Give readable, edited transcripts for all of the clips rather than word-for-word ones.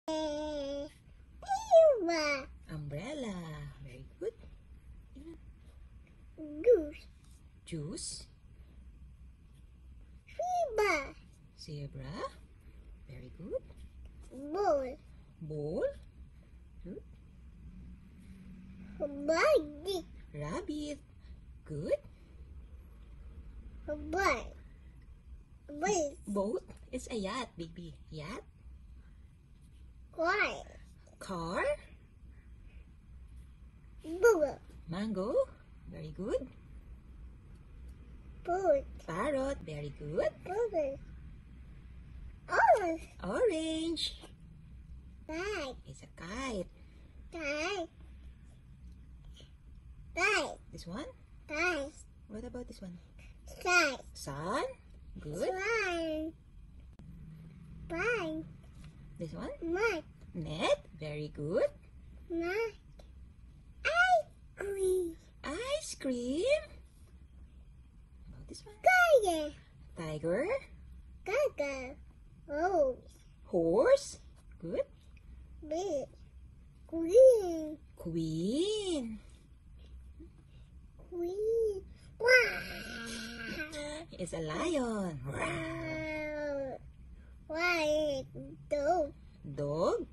Umbrella. Very good. Goose. Juice. Zebra. Very good. Ball. Ball. Good. Body. Rabbit. Good. Boat. Boat. It's a yacht, baby. Yacht. Car. Car. Bubble. Mango. Very good. Boat. Parrot. Very good. Bubble. Orange. Orange. Kite. It's a kite. Kite. Kite. This one? Kite. What about this one? Kite. Sun. Good. Slime. Pine. This one? Mud. Net. Very good. Mud. Ice cream. Ice cream. About this one? Tiger. Tiger. Gaga. Rose. Horse. Good. Big. Green. Queen. Queen. Wow. It's a lion. White dog. Dog.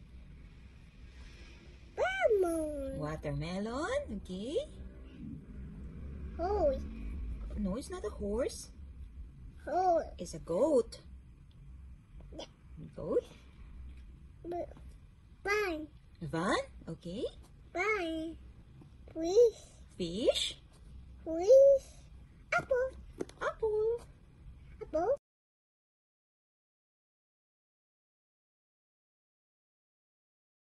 Lemon. Watermelon. Okay. Horse. No, it's not a horse. Horse. It's a goat. Yeah. Goat. Vine. Van. Okay. Vine. Fish. Fish. Fish. Apple.